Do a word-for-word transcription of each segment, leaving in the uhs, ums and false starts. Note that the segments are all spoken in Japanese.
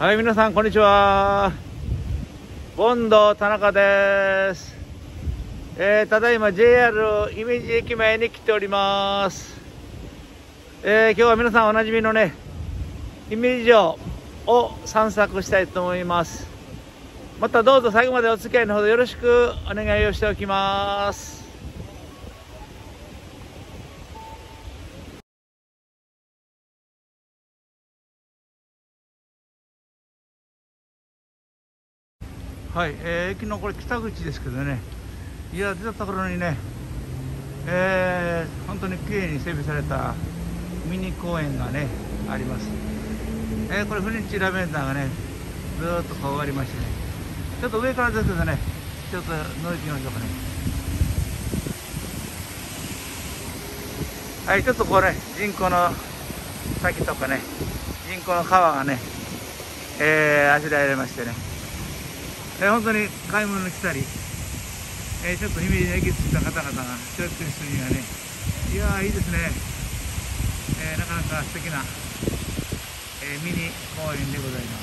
はい、皆さんこんにちは。ボンド田中です。えー、ただいま ジェイアール 姫路駅前に来ております。えー、今日は皆さんおなじみのね姫路城を散策したいと思います。またどうぞ最後までお付き合いのほどよろしくお願いをしておきます。はい、えー、駅のこれ北口ですけどね、いや出たところにね、えー、本当に綺麗に整備されたミニ公園がねあります。えー、これフレンチラベンダーがねずーっとこうありましてね、ちょっと上からですけどね、ちょっと覗いてみましょうかね。はい、ちょっとこうね人工の滝とかね人工の川がね、えー、あしらえられましてね、えー、本当に買い物に来たり、えー、ちょっと姫路に駅着いた方々がちょっと人にはね、いやーいいですね、えー、なかなか素敵な、えー、ミニ公園でございます。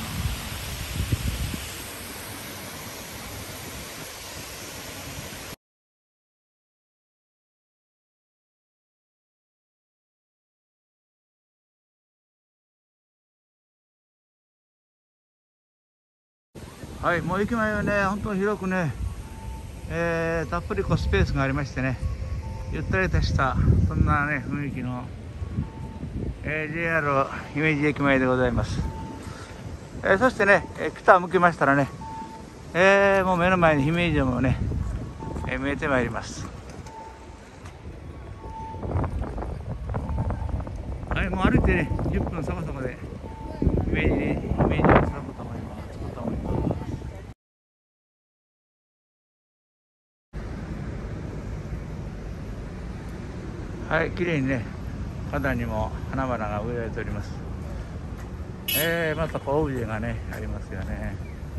はい、もう駅前はね本当に広くね、えー、たっぷりこうスペースがありましてね、ゆったりとしたそんなね雰囲気の、えー、ジェイアール 姫路駅前でございます。えー、そしてね、えー、北を向きましたらね、えー、もう目の前に姫路城もね、えー、見えてまいります。はい、もう歩いてねじゅっぷんそこそこで姫路に姫路を散歩と思います。と思います。はい、綺麗にね花壇にも花々が植えられております。えー、またこうオブジェがねありますよね。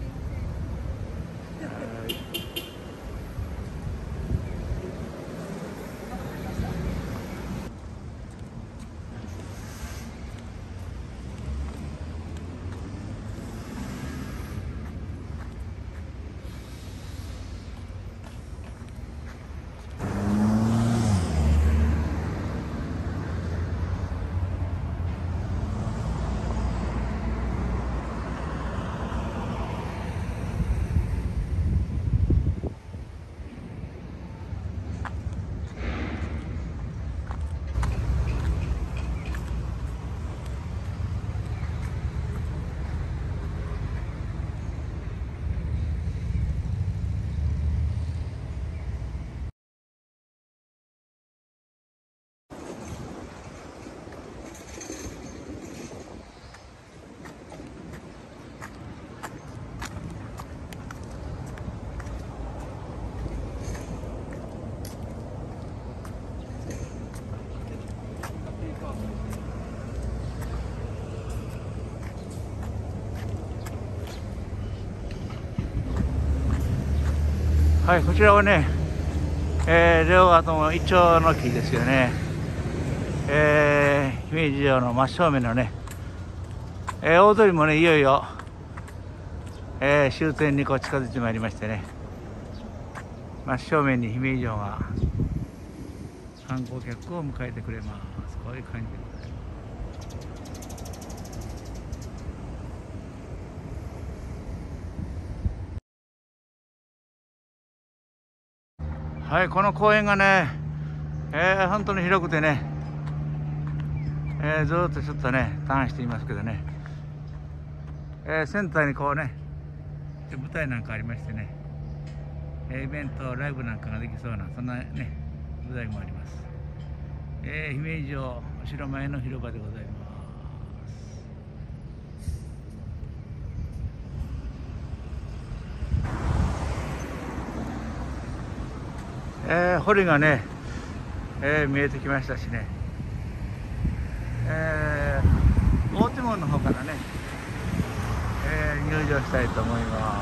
はい、こちらはね、えー、両側ともイチョウの木ですよね。えー、姫路城の真正面のね、えー、大通りもねいよいよ、えー、終点にこう近づいてまいりましてね、真正面に姫路城が観光客を迎えてくれます。こういう感じでございます。はい、この公園がね、えー、本当に広くてね、えー、ずっとちょっとねターンしていますけどね、えー、センターにこうね舞台なんかありましてね、イベントライブなんかができそうなそんなね舞台もあります。えー、姫路城お城前の広場でございます。えー、堀がね、えー、見えてきましたしね、えー、大手門の方からね、えー、入場したいと思います。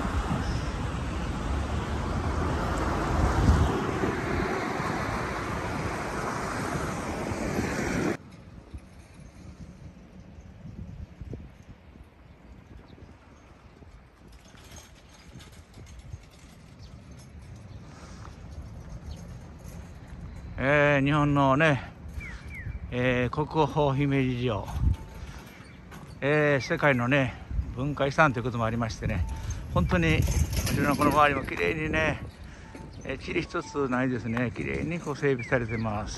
えー、日本のね、えー、国宝姫路城、えー、世界のね文化遺産ということもありましてね、本当にお城のこの周りも綺麗にね、えー、塵一つないですね。綺麗にこう整備されてます。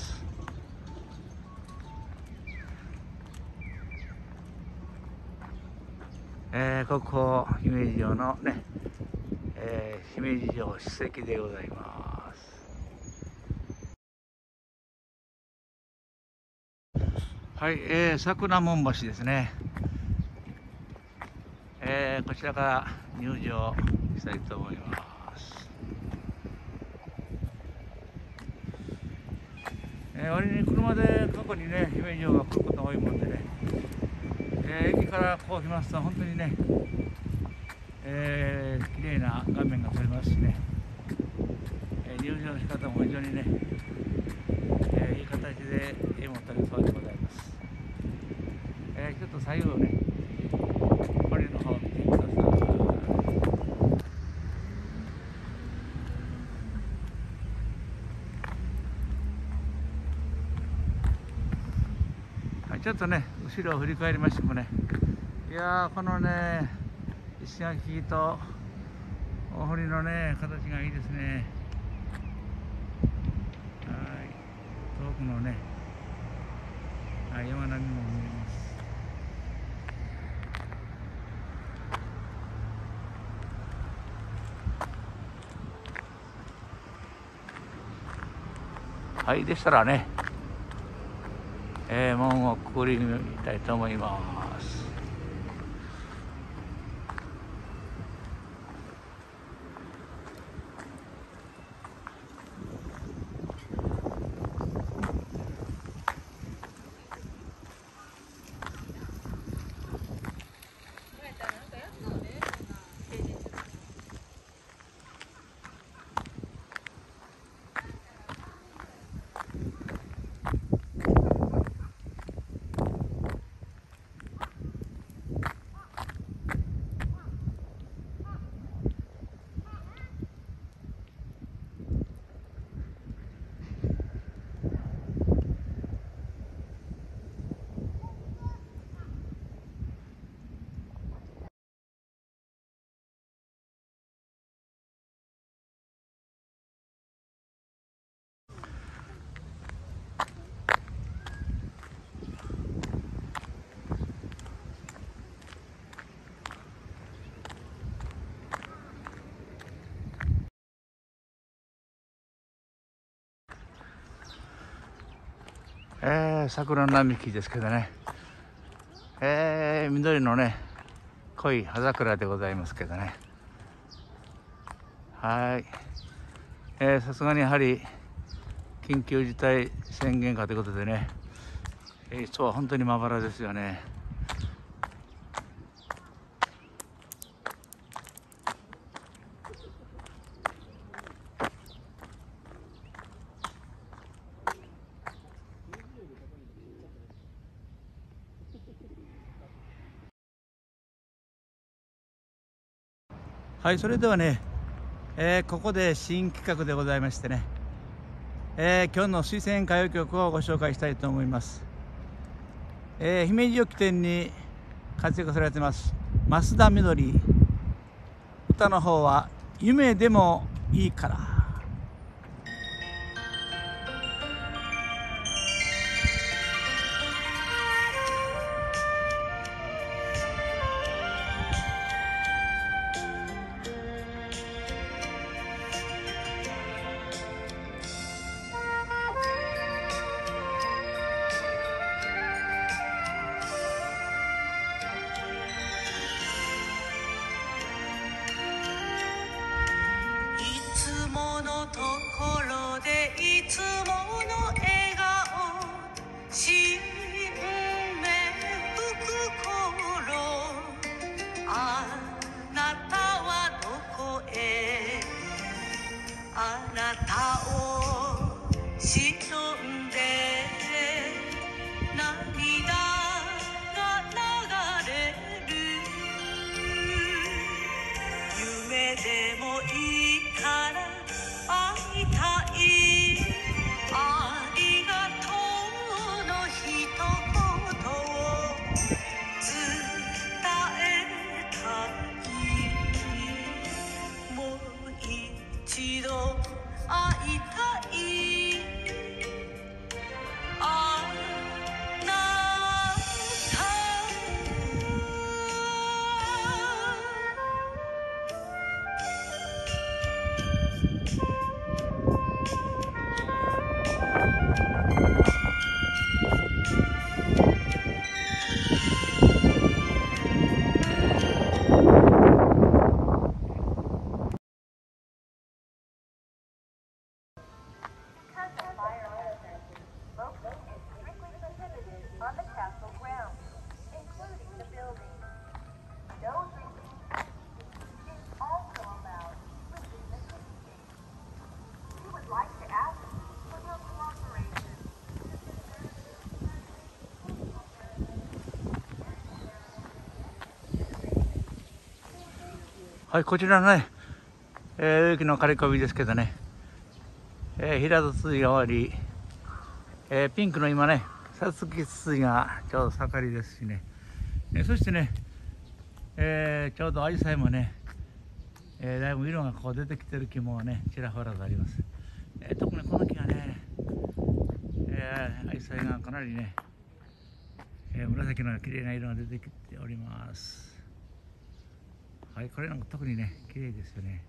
えー、国宝姫路城のね、えー、姫路城史跡でございます。はい、えー、桜門橋ですね。えー、こちらから入場したいと思います。えー、割に車で過去にね姫路城が来ることが多いもんでね、えー、駅からこう来ますと本当にね、えー、綺麗な画面が撮れますしね、えー、入場の仕方も非常にね、えー、いい形で絵も撮れそうでございます。えー、ちょっと左右をね堀の方を見てください。はい、ちょっとね後ろを振り返りましてもね、いやーこのね石垣とお堀のね形がいいですね。はい、遠くのね、はい、山並みも見えます。はい、でしたらね、えー、門をくぐりみたいと思います。えー、桜並木ですけどね、えー、緑のね濃い葉桜でございますけどね、はい、えー、さすがにやはり緊急事態宣言下ということでね、えー、人は本当にまばらですよね。はい、それではね、えー、ここで新企画でございましてね、えー、今日の水仙歌謡曲をご紹介したいと思います。えー、姫路を起点に活躍されてます増田みどり、歌の方は夢でもいいから。 ところでいつもの笑顔、新芽吹く頃、あなたはどこへ、あなたを忍んで涙が流れる。夢でもいいから会いたい、ありはい、こちらのね、えー、雪の刈り込みですけどね、えー、平戸ついが終わり、えー、ピンクの今ね、さつきついがちょうど盛りですしね、えー、そしてね、えー、ちょうどアジサイもね、えー、だいぶ色がこう出てきてる木もね、ちらほらとあります。えー、特にこの木がね、えー、アジサイがかなりね、えー、紫の綺麗な色が出てきております。はい、これなんか特にね、綺麗ですよね。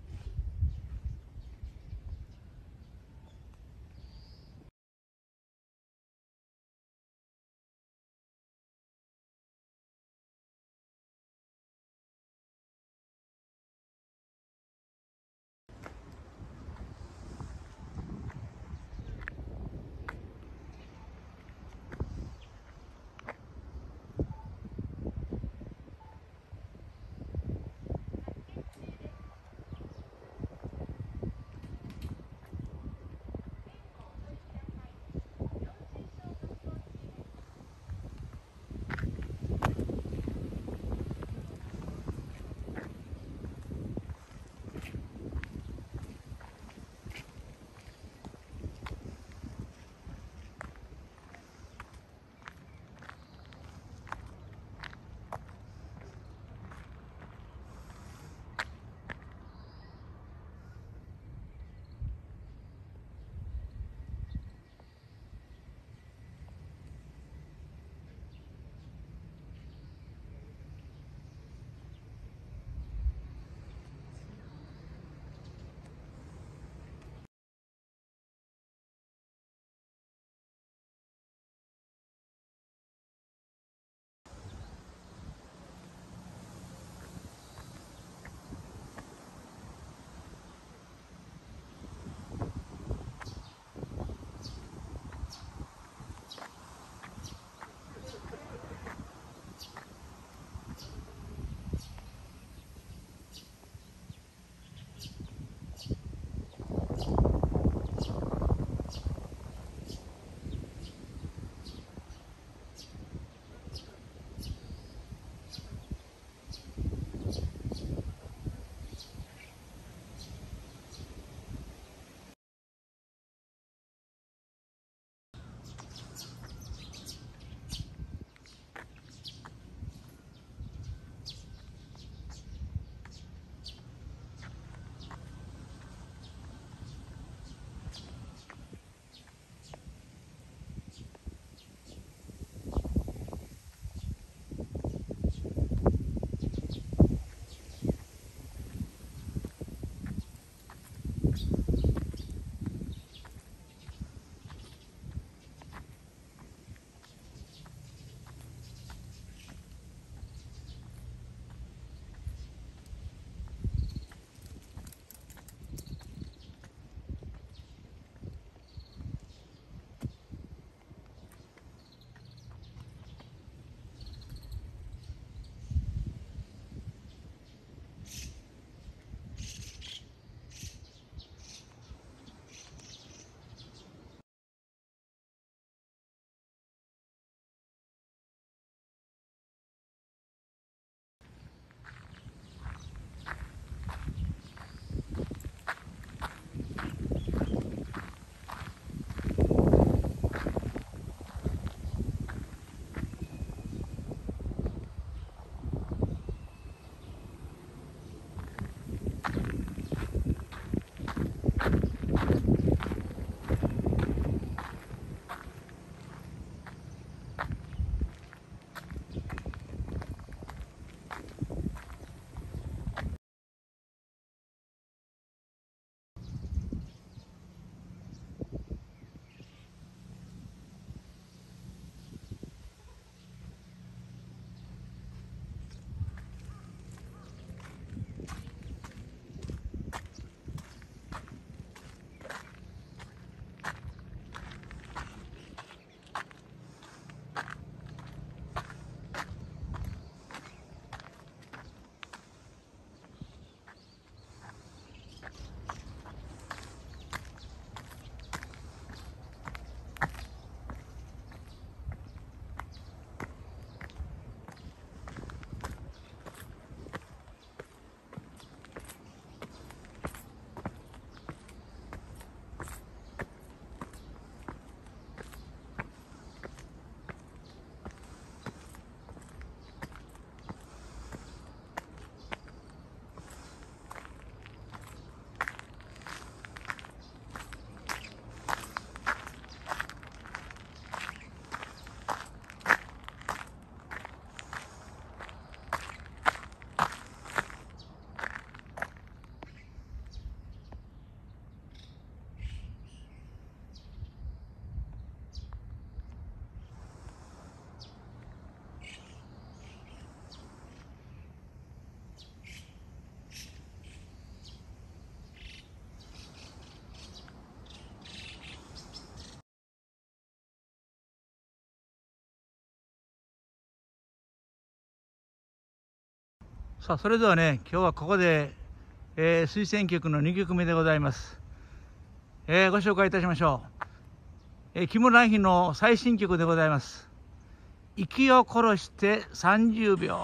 さあ、それではね、今日はここで、えー、推薦曲のにきょくめでございます。えー、ご紹介いたしましょう。えー、木村ひの最新曲でございます。息を殺してさんじゅうびょう。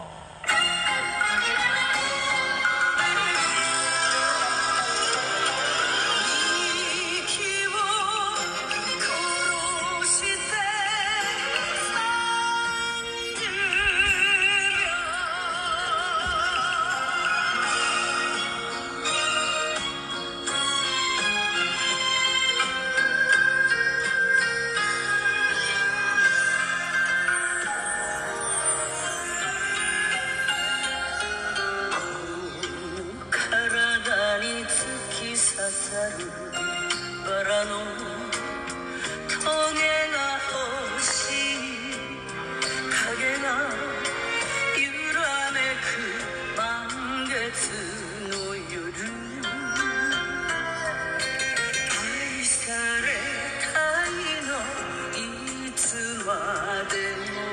バラの棘が欲しい影が揺らめく満月の夜愛されたいのいつまでも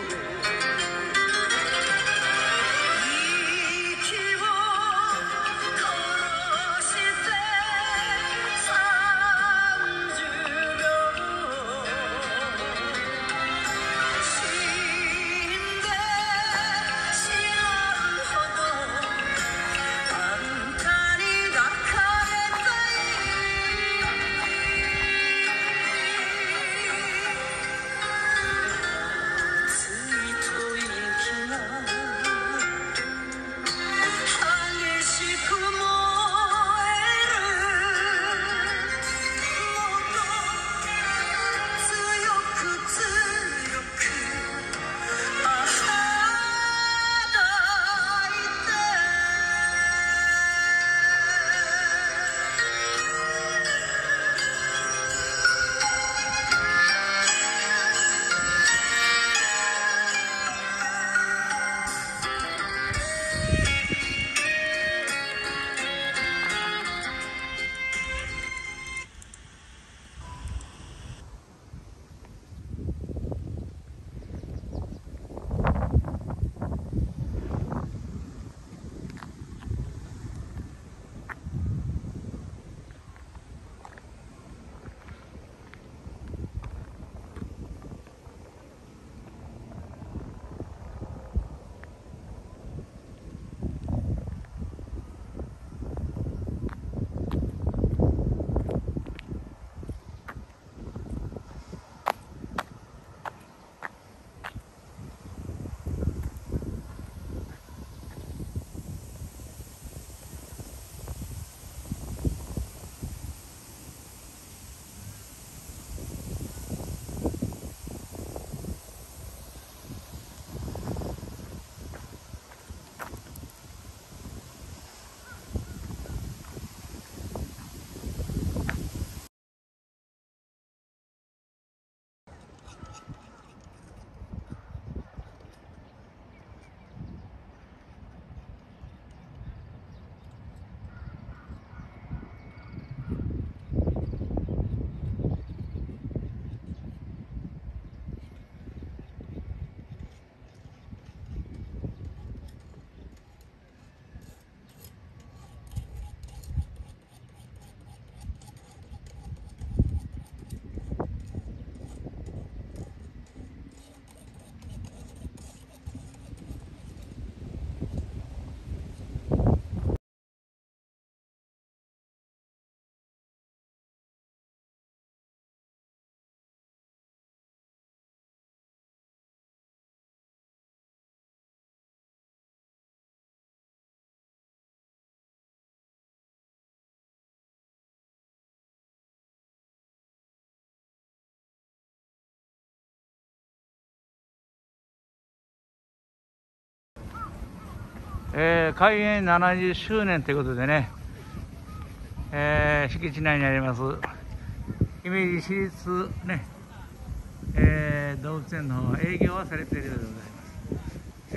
えー、開園ななじゅっしゅうねんということでね、えー、敷地内にあります姫路市立ね、えー、動物園の方は営業はされているようでございます。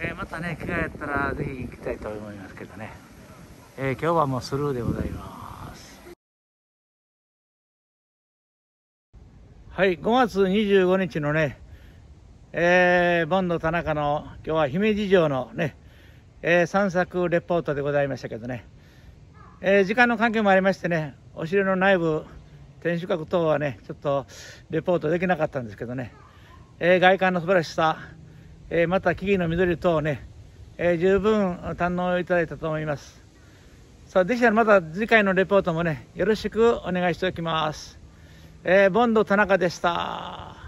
えー、またね、機会あったらぜひ行きたいと思いますけどね、えー、今日はもうスルーでございます。はい、ごがつにじゅうごにちのね、えー、ボンド田中の今日は姫路城のね、 えー、散策レポートでございましたけどね、えー、時間の関係もありましてね、お城の内部天守閣等はねちょっとレポートできなかったんですけどね、えー、外観の素晴らしさ、えー、また木々の緑等をね、えー、十分堪能いただいたと思います。さあでしたらまた次回のレポートもねよろしくお願いしておきます。えー、ボンド田中でした。